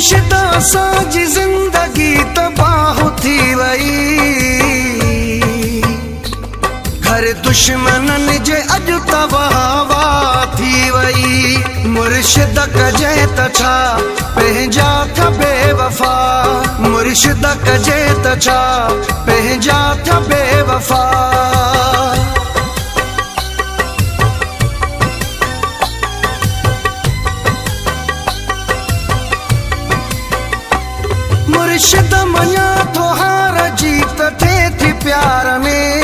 मुर्शिदा असांजी ज़िंदगी तबाह थी वई, घर दुश्मननि जे अॼु तबाह थी वई। मुर्शिद कजे त छा पंहिंजा थिया बेवफा, मुर्शिद कजे त छा पंहिंजा थिया बेवफा। मुर्शिद मञा थो हार जीत थिए थी प्यार में,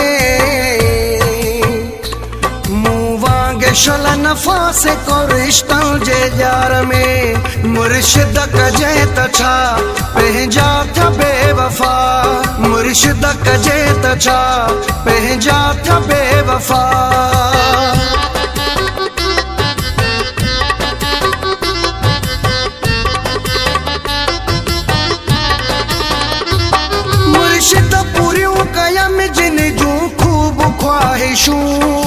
मूं वांगे शल नफ़ा से को रिश्तों जे जार में। मुर्शिद कजे त छा पंहिंजा थिया बेवफा, मुर्शिद कजे त छा पंहिंजा थिया बेवफा। मुर्शिद पूरियूं कयम जिन जूं खूब ख्वाहिशूं,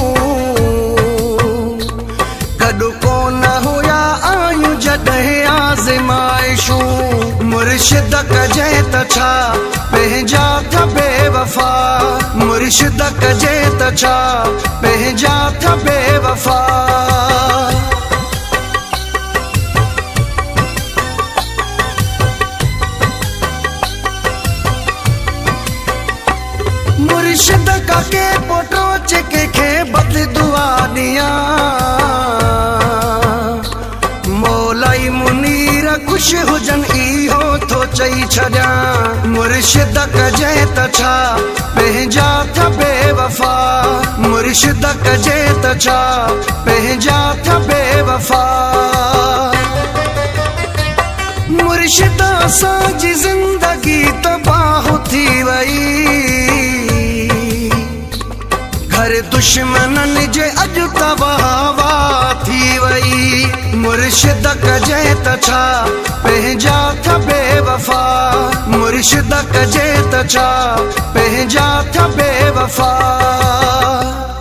कॾु कोन हुया आयूं जॾहिं आज़माइशूं। मुर्शिद कजे त छा पंहिंजा थिया बेवफा, मुर्शिद कजे त छा पंहिंजा थिया बेवफा। मुर्शिद काके पोटो चिके खे बद दुआ दिया, मौलाई मुनीर खुश हुजन इहो थो चई छॾिया। मुर्शिद कजे त छा पंहिंजा थिया बेवफा, मुर्शिद कजे त छा पंहिंजा थिया बेवफा। मुर्शिद असांजी ज़िंदगी तबाह थी वई, घर दुश्मननि जे अॼु तबाह थी वई। मुर्शिद कजे त छा पंहिंजा थिया बेवफा, मुर्शिद कजे त छा पंहिंजा थिया बेवफा।